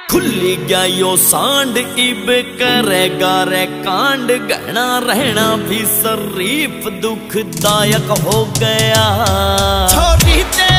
खुली गया यो सांड इब करेगा रे कांड। गहना रहना भी शरीफ दुखदायक हो गया। छोरी